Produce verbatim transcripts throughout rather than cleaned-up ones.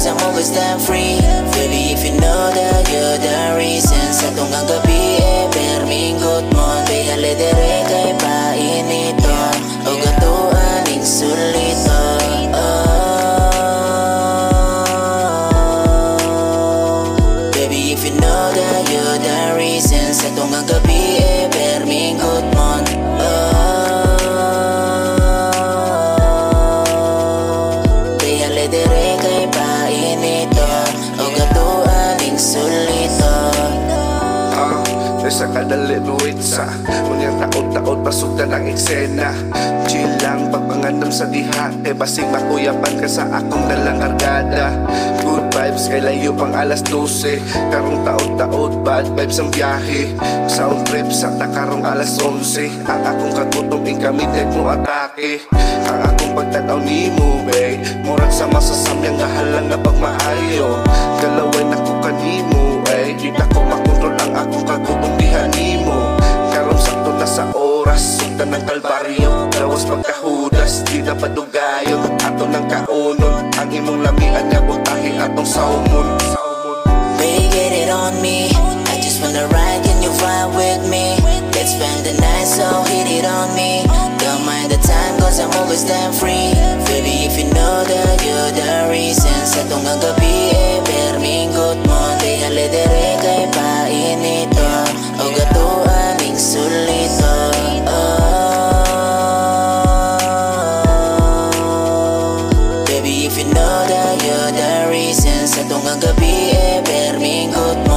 cause I'm always damn free. Baby, if you know that you're the reason sa itong ang gabi eh, perminggot mo Biyale dere kay painito o gatuan ing sulito. Baby, if you know that you're the reason sa itong ang gabi eh, perminggot mo Biyale dere kay painito o gatuan ing sulito. Sa kadali buwitsa Unyang taod-taod pasok na ng eksena. Chill lang pagpangandam sa diha E basig makuyapan ka sa akong dalang argada. Good vibes kay layo pang alas dose. Karong taod-taod bad vibes ang biyahe. Sound trip sa takarong alas onse. Ang akong katutong ing kamitet mo atake. Ang akong pagtanaw ni mo bay murag sa masasamyang gahalang nga pagmaayo. Galaway na ko kanimo ay di na ko makontrol ang akong kagubong dihanimo. Karong sakto na sa oras sugdan ng kalbaryo. Lawas pagkahudas di na padugayon. Ato ng kaunon ang imong lamian nga butahi atong saumon. Baby, get it on me. I just wanna ride, can you vibe with me? Let's spend the night, so hit it on me. Don't mind the time, cause I'm always damn free. Baby, if you know that you're the reason sa itong ang gabi eh, perminggot mo Biyale dere kay painito o gatuan ing sulito. Baby, if you know that you're the reason sa itong ang gabi eh, perminggot mo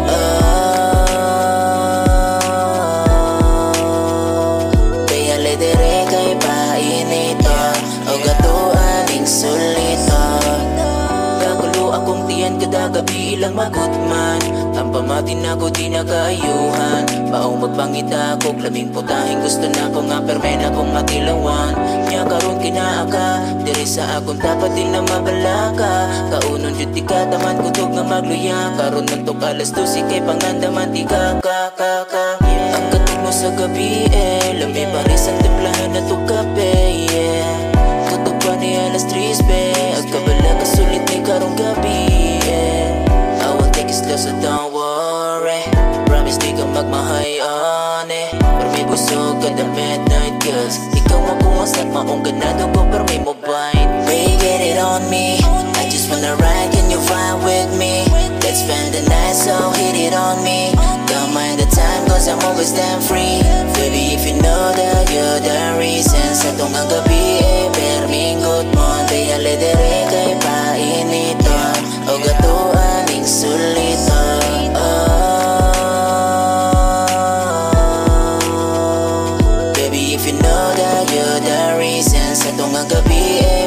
Biyale dere kay painito o gatuan ing sulito. Kagulo akong tiyan kada gabi ilang magutman. Ang pamatin ako di nakaayuhan. Baong magpangita ko labing putahing gusto na ko nga permen akong matilawan. Nya karon kinaaka diri sa akong dapat din na mabalaka. Kaunon jud ti kataman kutog nga magluya. Karon nantok alas dose kay pangandaman ti kakakaka. Ang katog mo sa gabi eh, lami pares ang timplahan na to kape yeah. Kutog pa ni alas tres be, agkabala ka sulit ni karong gabi yeah. I will take it slow so don't worry. Promise di ka magmahayon eh. Pero may busog ka the midnight girls. Ikaw makuwasak maong ganado ko pero may mobile. Baby, get it on me. I just wanna ride, can you vibe with me? Let's spend the night, so hit it on me. Don't mind the time, cause I'm always damn free. Baby, if you know that you're the reason sa itong ang gabi eh, perminggot mo Biyale dere kay painito o gatuan ing sulito. Baby, if you know that you're the reason sa itong ang gabi eh,